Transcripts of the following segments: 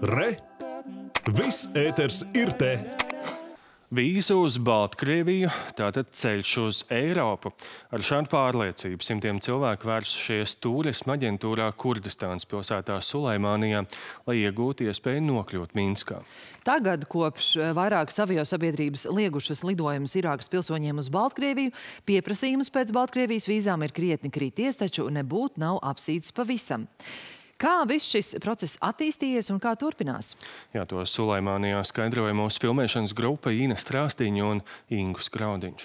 Re! Viss ēters ir te! Vīza uz Baltkrieviju, tātad ceļš uz Eiropu. Ar šādu pārliecību simtiem cilvēku vērsušies turisma aģentūrā Kurdistānas pilsētā Suleimānijā, lai iegūtu iespēju nokļūt Minskā. Tagad, kopš vairākas aviosabiedrības liegušas lidojumus Irākas pilsoņiem uz Baltkrieviju, pieprasījums pēc Baltkrievijas vīzām ir krietni krities, taču nebūtu nav apsīts pavisam. Kā viss šis process attīstījies un kā turpinās? Jā, to Suleimānijā skaidroja mūsu filmēšanas grupa Ina Strāstiņa un Ingus Graudiņš.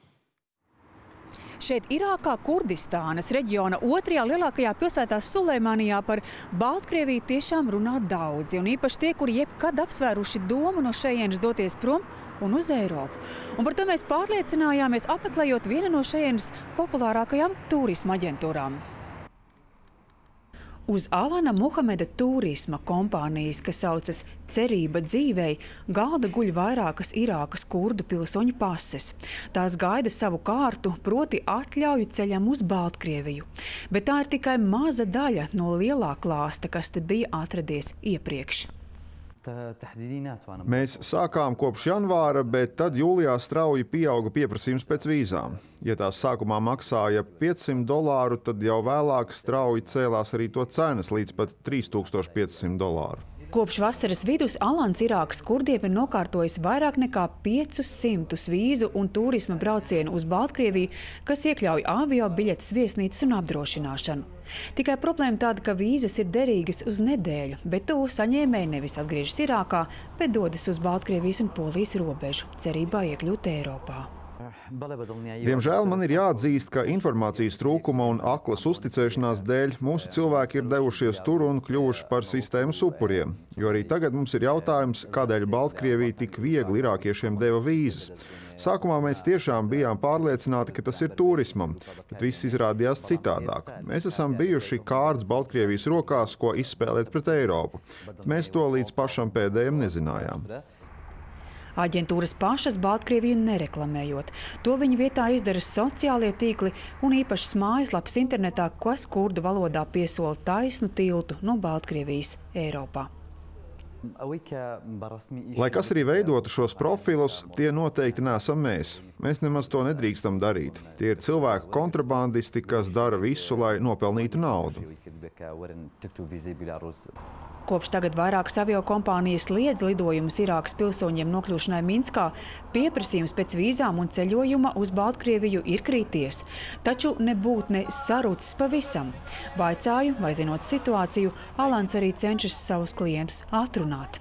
Šeit Irākā Kurdistānas reģiona otrajā lielākajā pilsētā Suleimānijā par Baltkrieviju tiešām runā daudzi, un īpaši tie, kuri jebkad apsvēruši domu no šejienes doties prom un uz Eiropu. Un par to mēs pārliecinājāmies, apmeklējot vienu no šejienes populārākajām turisma aģentūrām. Uz Alana Muhameda turisma kompānijas, kas saucas Cerība dzīvei, galda guļ vairākas Irākas kurdu pilsoņu pases. Tās gaida savu kārtu, proti atļauju ceļam uz Baltkrieviju. Bet tā ir tikai maza daļa no lielā klāsta, kas te bija atradies iepriekš. Mēs sākām kopš janvāra, bet tad jūlijā strauji pieauga pieprasījums pēc vīzām. Ja tās sākumā maksāja $500, tad jau vēlāk strauji cēlās arī to cenas līdz pat $3500. Kopš vasaras vidus Alans Irākas kurdiem ir nokārtojis vairāk nekā 500 vīzu un turisma braucienu uz Baltkrieviju, kas iekļauj avio biļetes, viesnīcas un apdrošināšanu. Tikai problēma tāda, ka vīzas ir derīgas uz nedēļu, bet to saņēmēji nevis atgriežas Irākā, bet dodas uz Baltkrievijas un Polijas robežu, cerībā iekļūt Eiropā. Diemžēl man ir jāatzīst, ka informācijas trūkuma un aklas uzticēšanās dēļ mūsu cilvēki ir devušies tur un kļuvuši par sistēmas upuriem. Jo arī tagad mums ir jautājums, kādēļ Baltkrievija tik viegli irākiešiem deva vīzas. Sākumā mēs tiešām bijām pārliecināti, ka tas ir turismam, bet viss izrādījās citādāk. Mēs esam bijuši kārts Baltkrievijas rokās, ko izspēlēt pret Eiropu. Mēs to līdz pašam pēdējiem nezinājām. Aģentūras pašas Baltkrieviju nereklamējot. To viņa vietā izdara sociālie tīkli un īpašas mājaslapas internetā, kas kurdu valodā piesola taisnu tiltu no Baltkrievijas Eiropā. Lai kas arī veidotu šos profilus, tie noteikti neesam mēs. Mēs nemaz to nedrīkstam darīt. Tie ir cilvēku kontrabandisti, kas dara visu, lai nopelnītu naudu. Kopš tagad vairākas aviokompānijas liedz lidojumus Irākas pilsoņiem nokļūšanai Minskā, pieprasījums pēc vīzām un ceļojuma uz Baltkrieviju ir krities. Taču nebūtne sarucis pavisam. Vaicāju, vai zinot situāciju, Alans arī cenšas savus klientus atrunāt.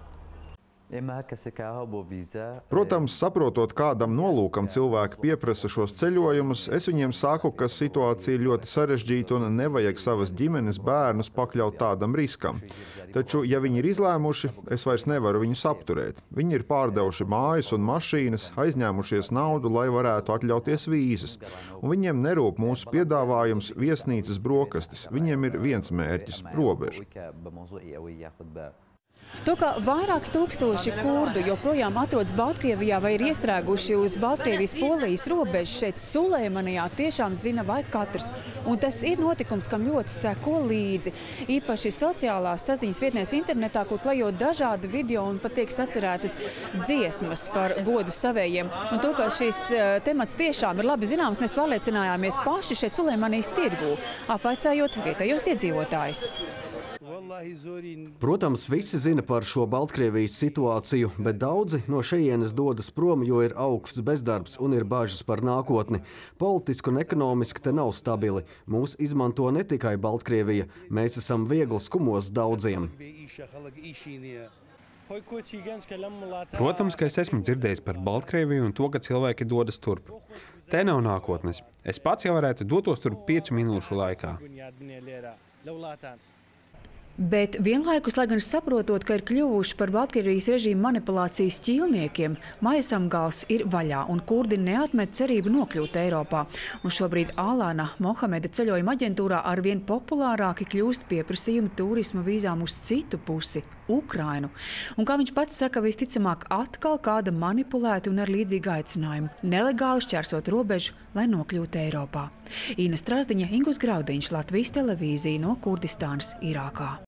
Protams, saprotot, kādam nolūkam cilvēki pieprasa šos ceļojumus, es viņiem saku, ka situācija ir ļoti sarežģīta un nevajag savas ģimenes bērnus pakļaut tādam riskam. Taču, ja viņi ir izlēmuši, es vairs nevaru viņus apturēt. Viņi ir pārdevuši mājas un mašīnas, aizņēmušies naudu, lai varētu atļauties vīzas. Un viņiem nerūp mūsu piedāvājums viesnīcas brokastis. Viņiem ir viens mērķis – robeža. To, ka vairāk tūkstoši kurdu joprojām atrodas Baltkrievijā vai ir iestrēguši uz Baltkrievijas-Polijas robežas šeit Suleimanijā, tiešām zina vai katrs. Un tas ir notikums, kam ļoti seko līdzi. Īpaši sociālās saziņas vietnēs internetā, kur klejot dažādi video un pat tiek sacerētas dziesmas par godu savējiem. Un to, ka šis temats tiešām ir labi zināms, mēs pārliecinājāmies paši šeit Suleimanijas tirgū, apvaicājot vietējos iedzīvotājus. Protams, visi zina par šo Baltkrievijas situāciju, bet daudzi no šejienes dodas prom, jo ir augsts bezdarbs un ir bažas par nākotni. Politiski un ekonomiski te nav stabili. Mūs izmanto ne tikai Baltkrievija, mēs esam viegls kumos daudziem. Protams, ka es esmu dzirdējis par Baltkrieviju un to, ka cilvēki dodas turp. Te nav nākotnes. Es pats jau varētu dotos turp 5 minūšu laikā. Bet vienlaikus, lai gan saprotot, ka ir kļuvuši par Baltkrievijas režīmu manipulācijas ķīlniekiem, Majasamgals ir vaļā un kurdi neatmet cerību nokļūt Eiropā. Un šobrīd Alana Muhameda ceļojuma aģentūrā arvien populārāki kļūst pieprasījumi turisma vīzām uz citu pusi – Ukrainu. Un kā viņš pats saka, visticamāk atkal kāda manipulēta un ar līdzīgu aicinājumu – nelegāli šķērsot robežu, lai nokļūtu Eiropā. Ina Strāzdiņa, Ingus Graudiņš, Latvijas televīzija no Kurdistānas, Irākā.